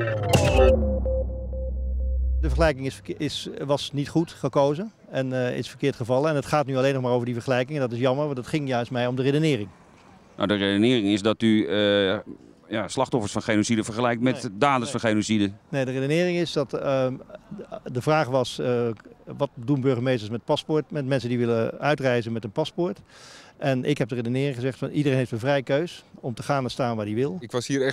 De vergelijking was niet goed gekozen en is verkeerd gevallen. En het gaat nu alleen nog maar over die vergelijking. En dat is jammer, want het ging juist mij om de redenering. Nou, de redenering is dat u slachtoffers van genocide vergelijkt met daders van genocide. Nee, de redenering is dat de vraag was, wat doen burgemeesters met paspoort, met mensen die willen uitreizen met een paspoort. En ik heb de redenering gezegd van iedereen heeft een vrije keus om te gaan en staan waar hij wil. Ik was hier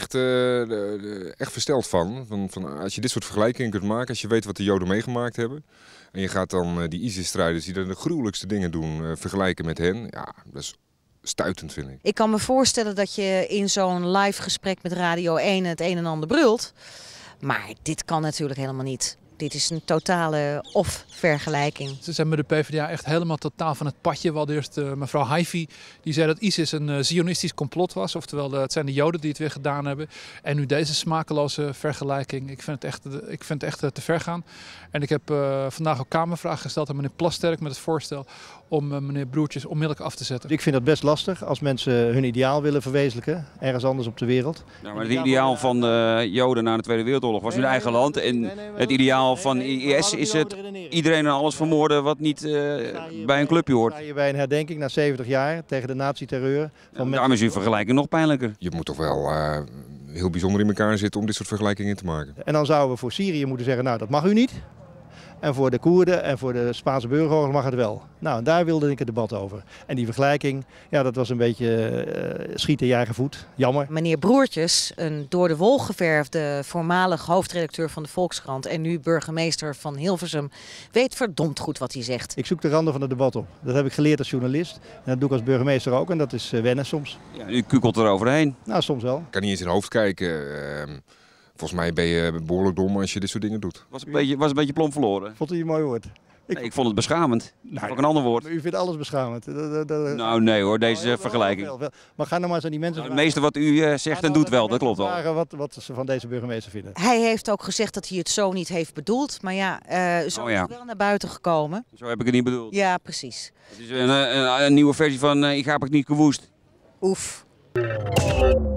echt versteld van als je dit soort vergelijkingen kunt maken, als je weet wat de Joden meegemaakt hebben. En je gaat dan die ISIS-strijders die er de gruwelijkste dingen doen vergelijken met hen. Ja, dat is stuitend, vind ik. Ik kan me voorstellen dat je in zo'n live gesprek met Radio 1 het een en ander brult. Maar dit kan natuurlijk helemaal niet. Dit is een totale of-vergelijking. Ze zijn met de PvdA echt helemaal totaal van het padje. We hadden eerst mevrouw Haifi, die zei dat ISIS een zionistisch complot was. Oftewel, het zijn de Joden die het weer gedaan hebben. En nu deze smakeloze vergelijking. Ik vind het echt te ver gaan. En ik heb vandaag ook Kamervragen gesteld aan meneer Plasterk met het voorstel om meneer Broertjes onmiddellijk af te zetten. Ik vind dat best lastig als mensen hun ideaal willen verwezenlijken, ergens anders op de wereld. Nou, maar het ideaal van de Joden na de Tweede Wereldoorlog was hun eigen land. En het ideaal van IS is het iedereen en alles vermoorden wat niet bij een clubje hoort. Sta je bij een herdenking na 70 jaar tegen de nazi-terreur. Daarom is uw vergelijking nog pijnlijker. Je moet toch wel heel bijzonder in elkaar zitten om dit soort vergelijkingen te maken. En dan zouden we voor Syrië moeten zeggen, nou dat mag u niet. En voor de Koerden en voor de Spaanse burgeroorlog mag het wel. Nou, en daar wilde ik het debat over. En die vergelijking, ja, dat was een beetje schieten in je eigen voet. Jammer. Meneer Broertjes, een door de wol geverfde voormalig hoofdredacteur van de Volkskrant en nu burgemeester van Hilversum, weet verdomd goed wat hij zegt. Ik zoek de randen van het debat op. Dat heb ik geleerd als journalist. En dat doe ik als burgemeester ook. En dat is wennen soms. Ja, u kukelt er overheen. Nou, soms wel. Ik kan niet in zijn hoofd kijken. Volgens mij ben je behoorlijk dom als je dit soort dingen doet. Was een beetje plomp verloren. Vond u een mooi woord? Ik vond het beschamend. Nou, ook een ander woord. U vindt alles beschamend. Nou nee hoor, deze vergelijking. Wel. Maar ga nou maar eens aan die mensen Het meeste wat u zegt en doet wel, dat klopt wel. Vragen wat ze van deze burgemeester vinden. Hij heeft ook gezegd dat hij het zo niet heeft bedoeld. Maar ja, zo is het wel naar buiten gekomen. Zo heb ik het niet bedoeld. Ja, precies. Het is een nieuwe versie van Ik heb het niet gewoest. Oef.